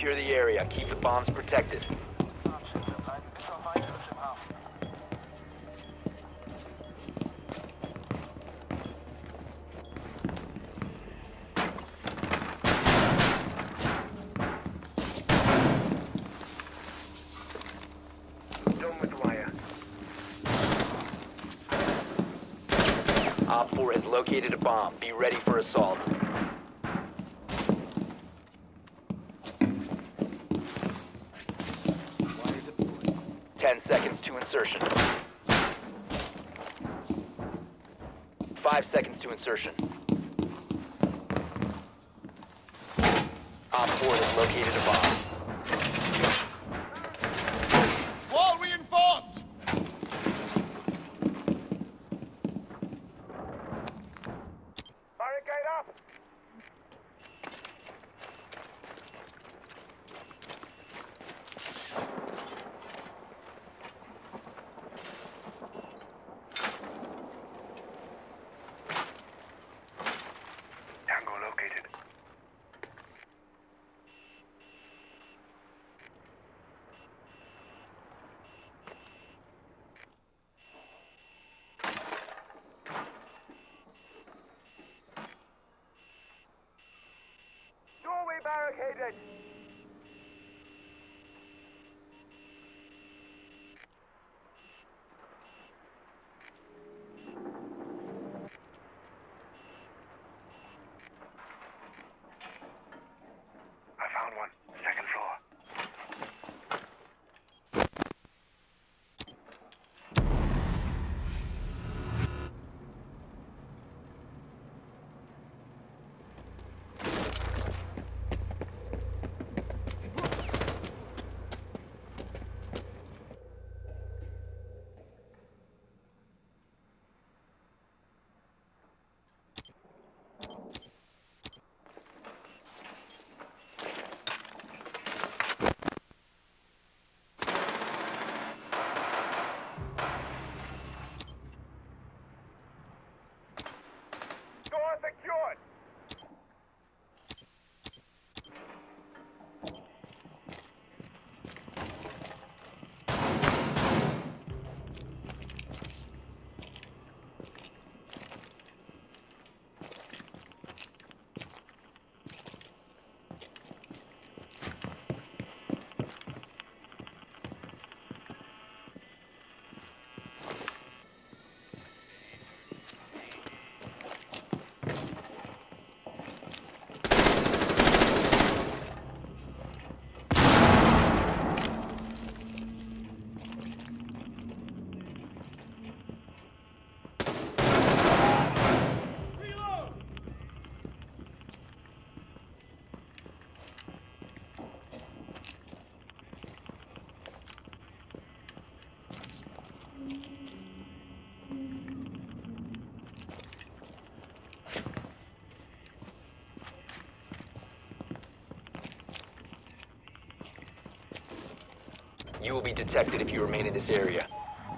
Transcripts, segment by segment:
secure the area. Keep the bombs protected. Op 4 has located a bomb. Be ready for assault. 10 seconds to insertion. 5 seconds to insertion. Op 4 has located a bomb. Wall reinforced! Barricade up! Tango located. Doorway barricaded! I found one. Second floor. Door secured! You will be detected if you remain in this area.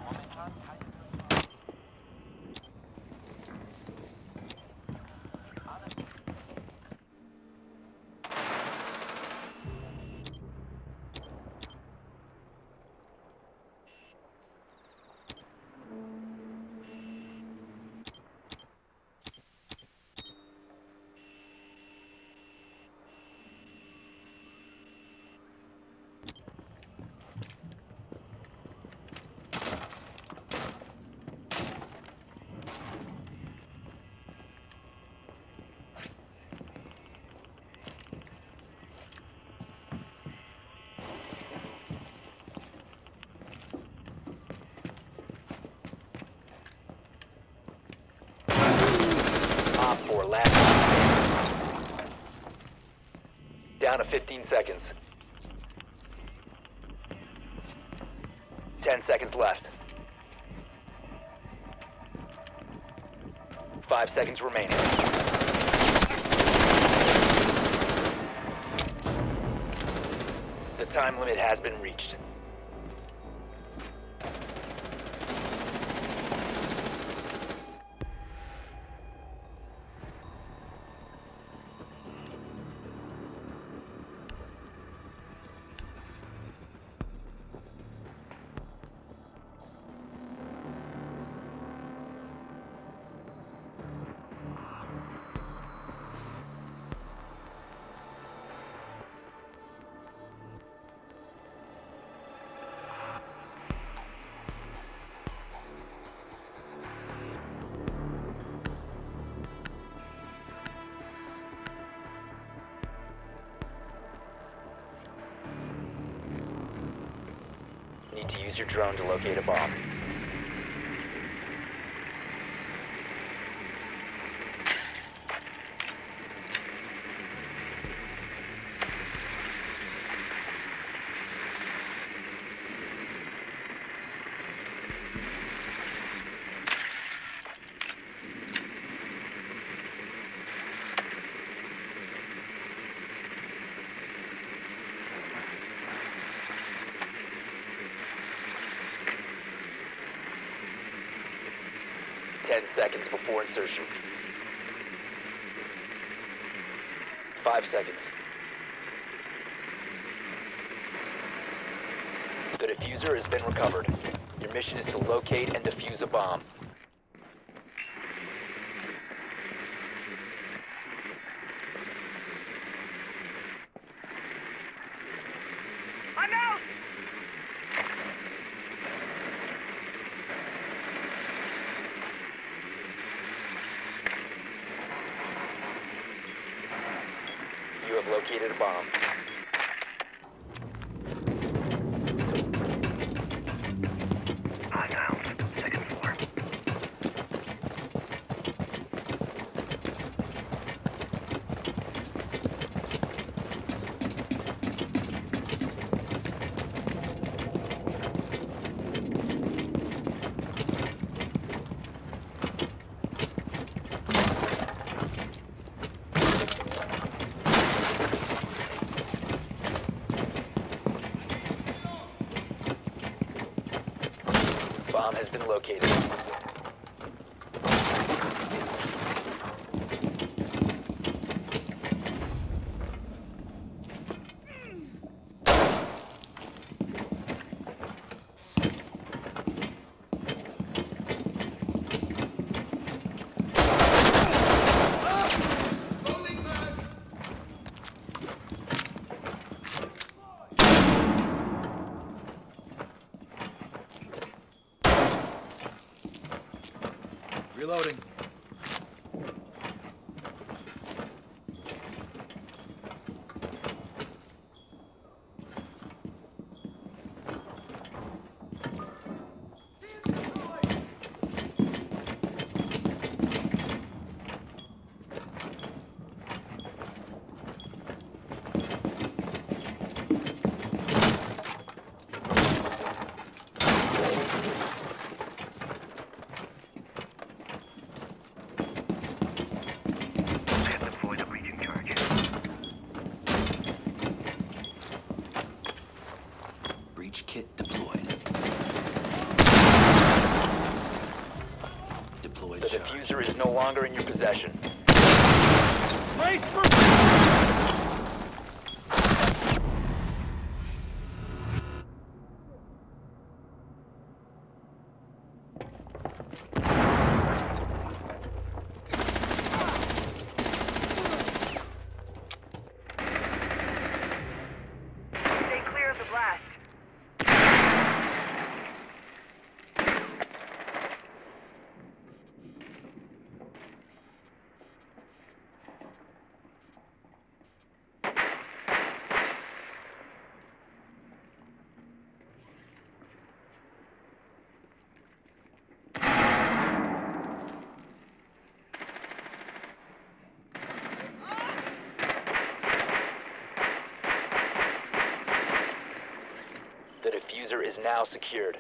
Op 4 last. Down to 15 seconds. 10 seconds left. 5 seconds remaining. The time limit has been reached. need to use your drone to locate a bomb. Seconds before insertion. 5 seconds. The diffuser has been recovered. Your mission is to locate and defuse a bomb. I'm out! You have located a bomb. I'm out. Second floor. Bomb has been located. Reloading. Breach kit deployed. Deployed The charge. diffuser is no longer in your possession. Brace for... Stay clear of the blast. The diffuser is now secured.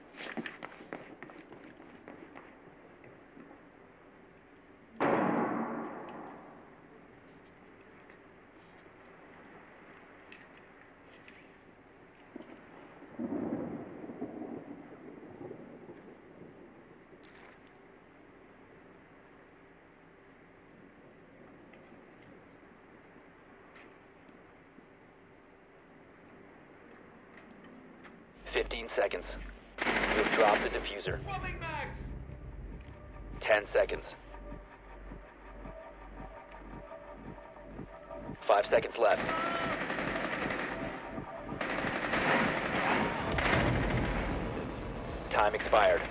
Fifteen seconds. You have dropped the diffuser. 10 seconds. 5 seconds left. Time expired.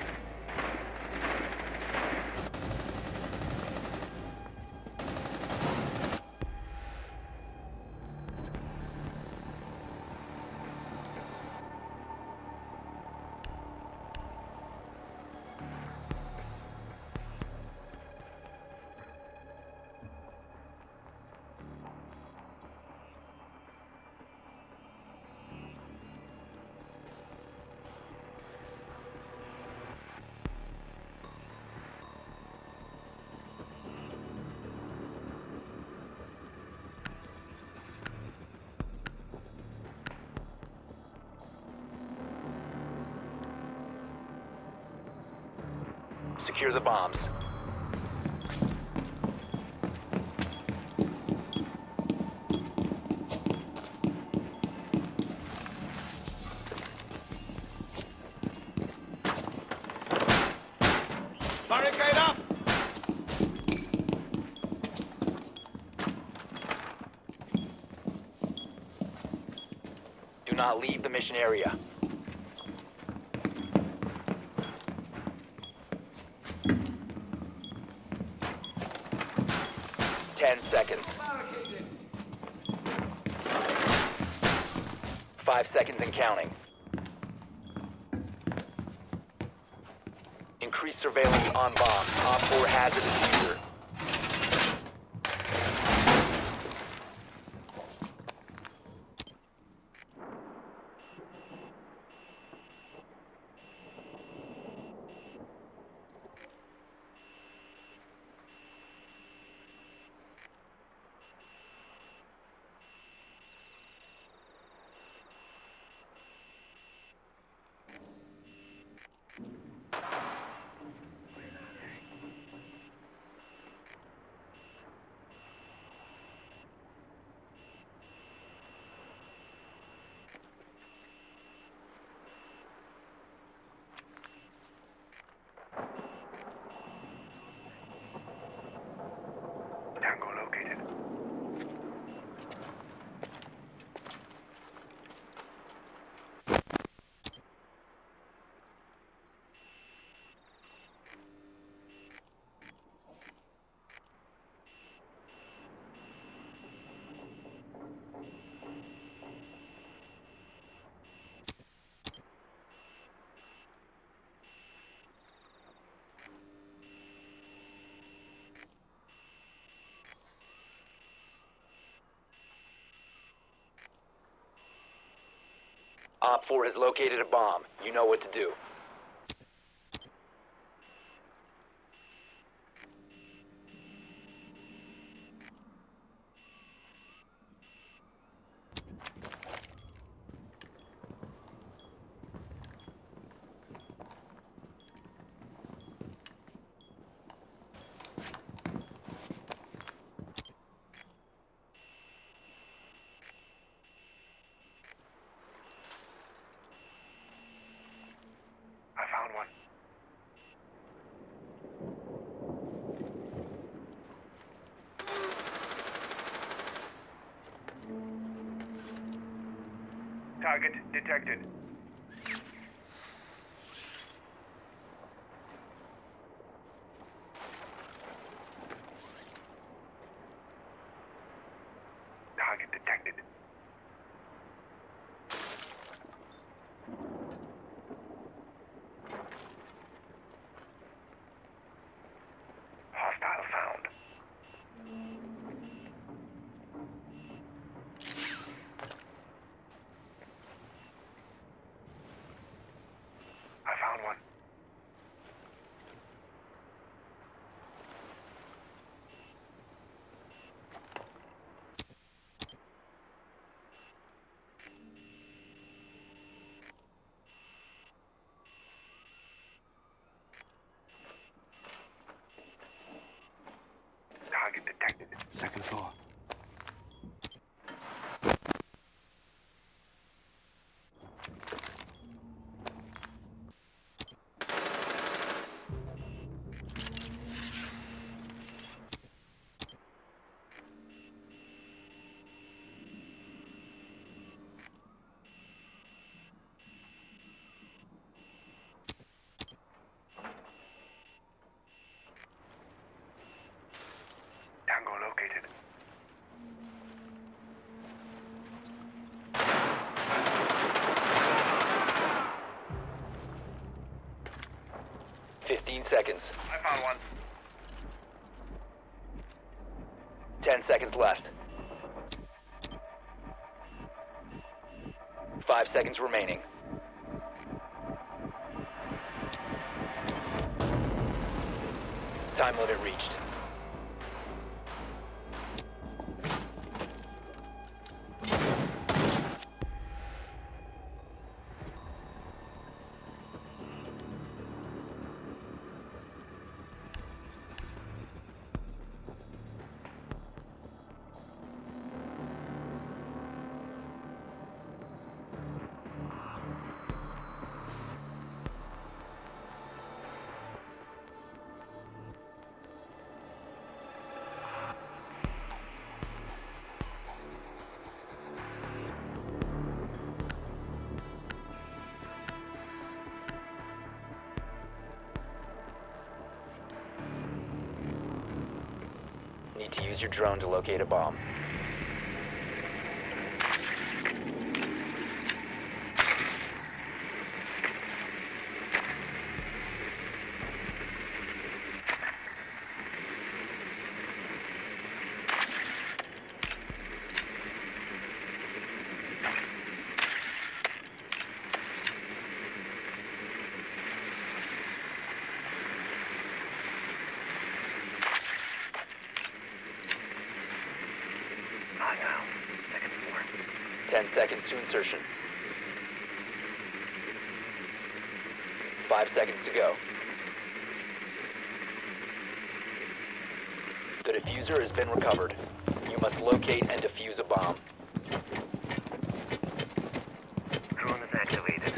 Secure the bombs. Barricade up! Do not leave the mission area. Seconds. 5 seconds and counting. Increase surveillance on bomb. Op 4 has a diffuser. Tango located. Op 4 has located a bomb. You know what to do. I found one. Target detected. Target detected. Hostile found. I found one. Target detected. Second floor. Tango located. Seconds. I found one. 10 seconds left. 5 seconds remaining. Time limit reached. Need to use your drone to locate a bomb. Hostile. Second floor. 10 seconds to insertion. 5 seconds to go. The diffuser has been recovered. You must locate and defuse a bomb. Drone is activated.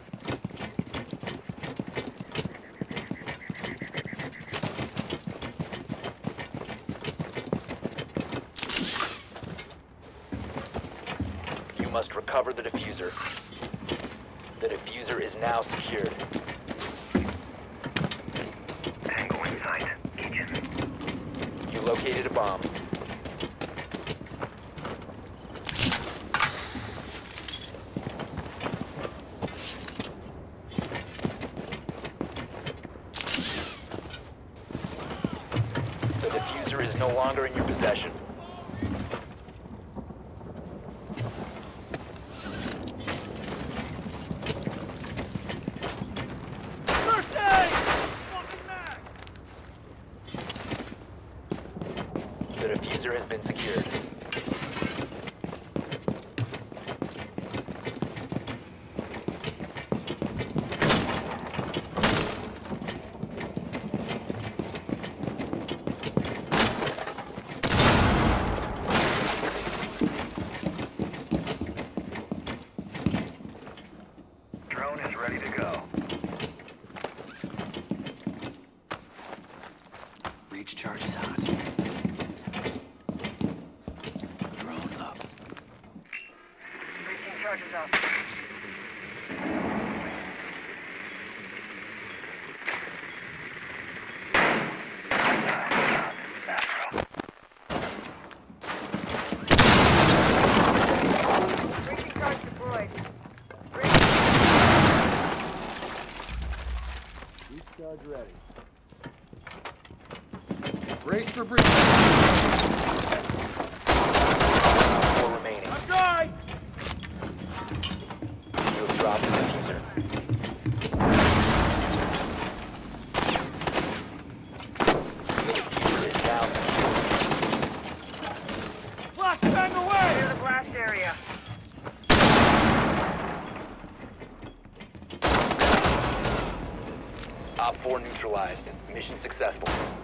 You must recover the diffuser. The diffuser is now secured. Tango inside. Kitchen. You located a bomb. The diffuser is no longer in your possession. First aid! Fucking mag! The diffuser has been secured. Drone is ready to go. Breach charge is hot. Drone up. Breaching charges up. Breaching charge deployed. Brace for breach. 4 remaining. I'm dry! You have dropped the diffuser. The diffuser is now secured. Blast bang away! Clear the blast area. Op 4 neutralized. Mission successful.